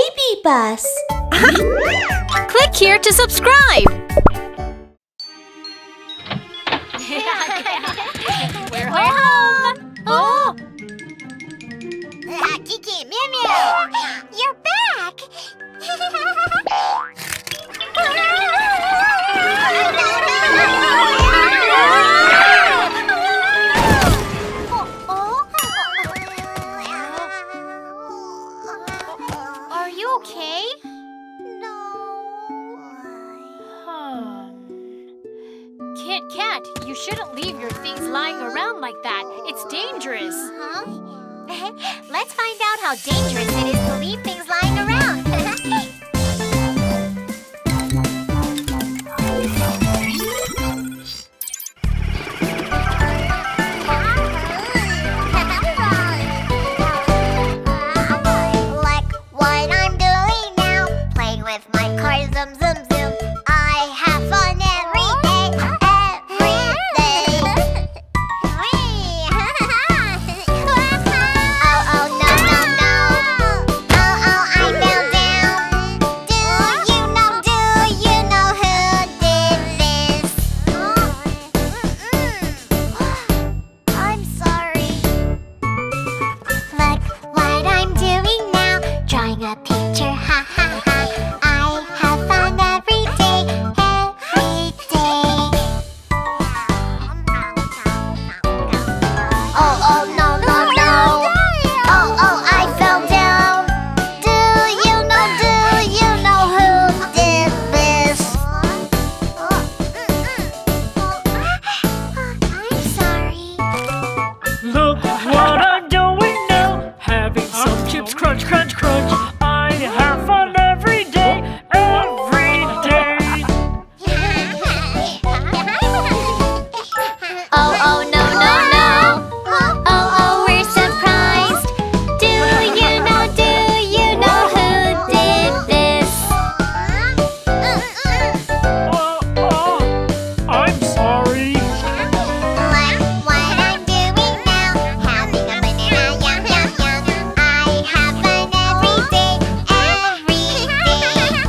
baby bus. Click here to subscribe. We're home. Oh. Kiki, Mew Mew, you're back. Are you okay? Kit Kat, you shouldn't leave your things lying around like that. It's dangerous. Let's find out how dangerous it is to leave things lying around. Like what I'm doing now, playing with my car, zoom, zoom, zoom. I have fun every day, every day. Oh, no, no, no. Oh, I fell down. Do you know who did this? I'm sorry. Look what I'm doing now, drawing a picture, ha ha ha. I have fun every day, every day. Oh, no, no, no. Oh, I fell down. Do you know who did this? I'm sorry. Look what I'm doing now, having some chips, crunch, crunch, crunch. I have fun every day, every day. Oh, no, no, no. Oh, we're surprised. Do you know who did this? I'm sorry. Like what I'm doing now, having a banana, yum, yum, yum. I have fun every day, every day.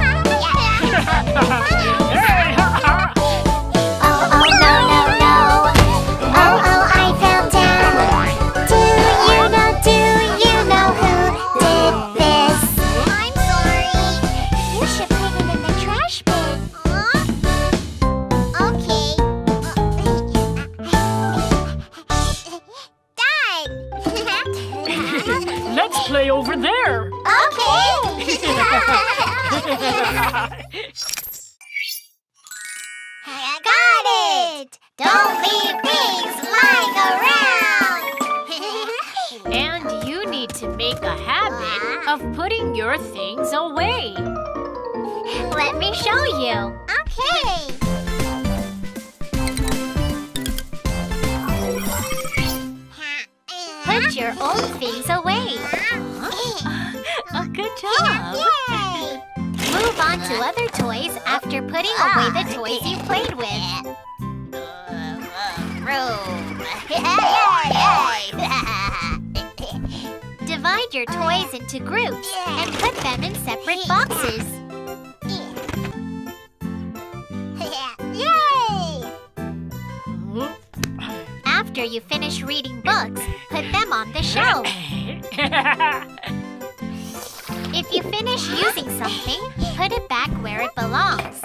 Oh, no, no, no. Oh, I fell down. Do you know who did this? I'm sorry. You should put it in the trash bin. Okay. Done. Let's play over there. Okay. Got it. Don't leave things lying around. And you need to make a habit of putting your things away. Let me show you. Okay. Put your old things away. Good job. Yay! Move on to other toys after putting away the toys you played with. Room. Divide your toys into groups and put them in separate boxes. Yay! After you finish reading books, put them on the shelf. If you finish using something, put it back where it belongs.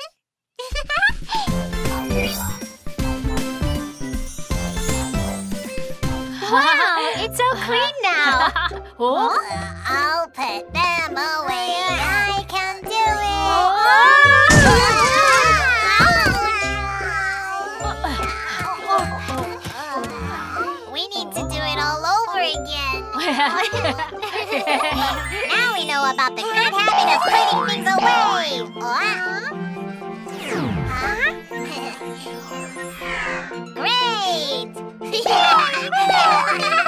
Wow, it's so clean now. Oh? I'll put them away. I can do it. We need to do it all over again. Now we know about the good habit of putting things away. Great!